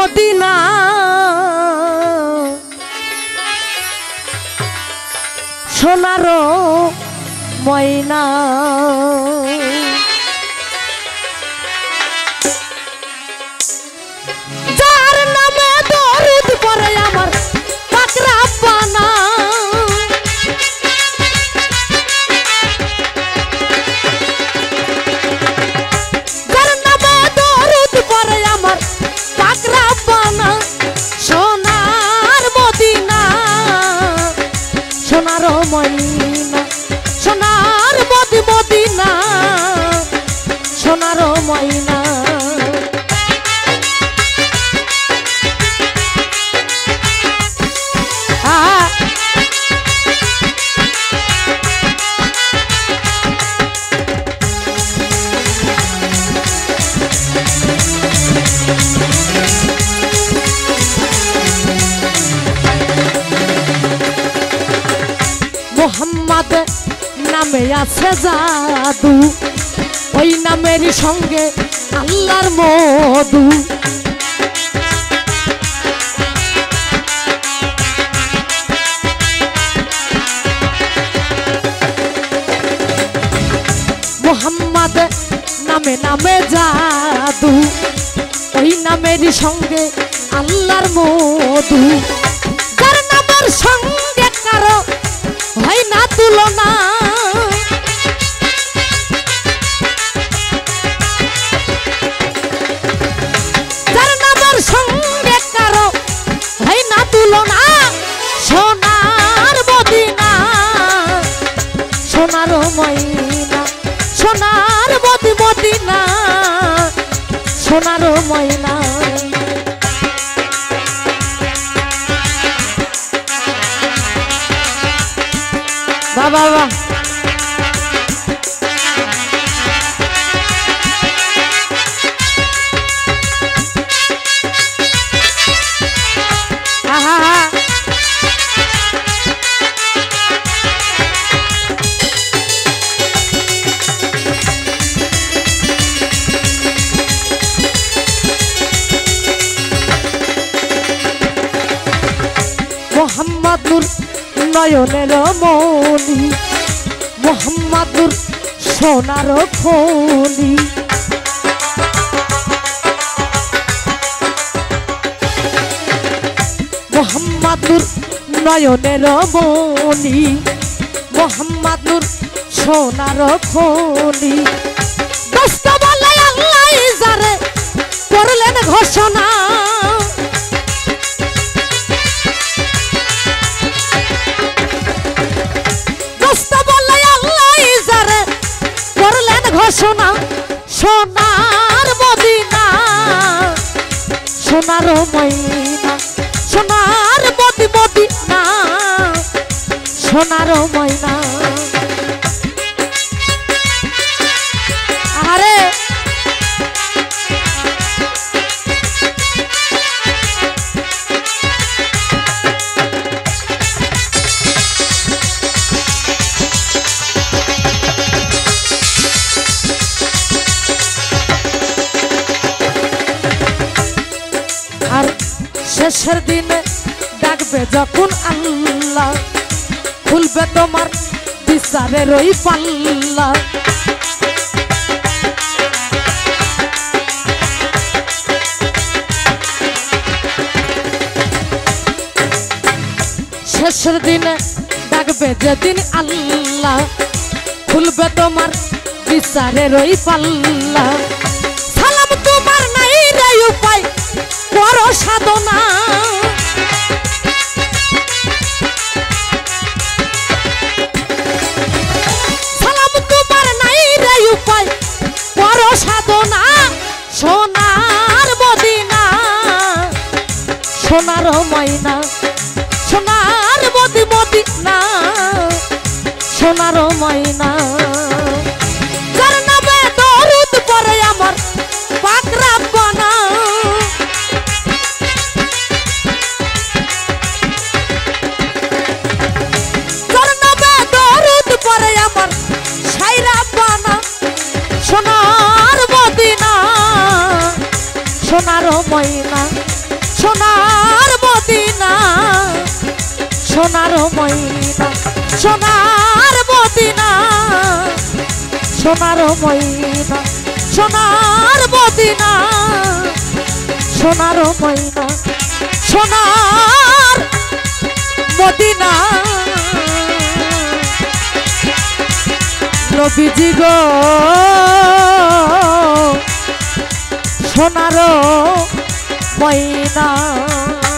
Medina সোনার ময়না যার নামে দরুদ পড়ে আমার পাক রাব্বানা যার নামে দরুদ পড়ে আমার পাক রাব্বানা সোনার মদিনা সোনার ময়না সোনার মদিনা সোনার ময়না মোহাম্মদ নামে আছে জাদু ওই নামের সঙ্গে আল্লাহর মধু মোহাম্মদ নামে নামে জাদু ওই নামের সঙ্গে আল্লাহর মধু যার নামের সঙ্গে কারো হয় না তুলনা যার নামের সঙ্গে কারো হয় না তুলনা সোনার মদিনা সোনার ময়না সোনার মদিনা সোনার ময়না বাবা বাবা মোহাম্মদুর নয়নের মনি মোহাম্মদুর সোনার খনি মোহাম্মদুর নয়নের মনি মোহাম্মদুর সোনার খনি দোস্ত বলে আল্লাহ যারে করলেন ঘোষণা ঘোষণা সোনার মদিনা সোনার ময়না সোনার মদিনা সোনার ময়না আরে শেষের দিনে ডাকবে যখন আল্লাহ খুলবে তোমার বিচারের ওই পাল্লা শেষের দিনে ডাকবে যেদিন আল্লাহ খুলবে তোমার বিচারের ওই পাল্লা সালাম তোমার নাই রে উপায় বড় সাধনা সালাম তোমার নাই রে উপায় বড় সাধনা সোনার মদিনা সোনার ময়না সোনার মদিনা সোনার ময়না যার নামে দরুদ পড়ে আমার পাক রাব্বানা সোনার মদিনা সোনার ময়না সোনার ময়না সোনার মদিনা সোনার ময়না সোনার মদিনা সোনার ময়না সোনার মদিনা নবীজি গো সোনার ময়না।